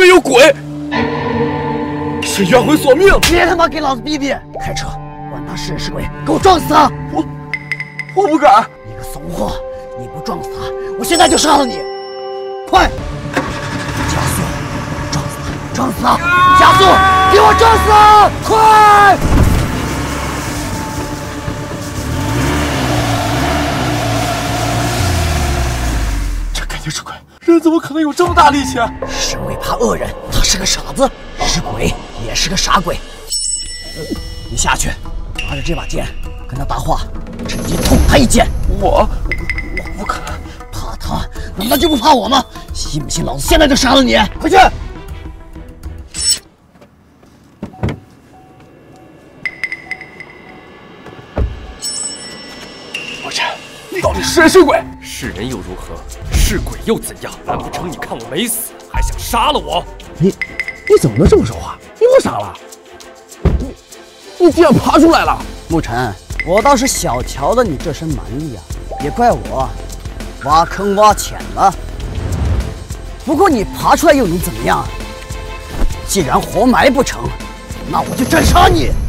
面有鬼！是冤魂索命！ 别他妈给老子逼逼！开车，管他是人是鬼，给我撞死他！ 我不敢！ 你个怂货，你不撞死他，我现在就杀了你！快，加速，撞死他，撞死他！加速，给我撞死他！快！ 这肯定是鬼，人怎么可能有这么大力气？ 神为怕恶人，他是个傻子，是鬼也是个傻鬼。你下去，拿着这把剑跟他搭话，趁机捅他一剑。 我不敢。 怕他，难道就不怕我吗？信不信老子现在就杀了你？快去！ 莫尘，你到底是人是鬼？ 是人又如何？是鬼又怎样？难不成你看我没死，还想杀了我？ 你怎么能这么说话？你不傻了？你竟然爬出来了！ 沐尘，我倒是小瞧了你这身蛮力啊，也怪我挖坑挖浅了。不过你爬出来又能怎么样？既然活埋不成，那我就斩杀你！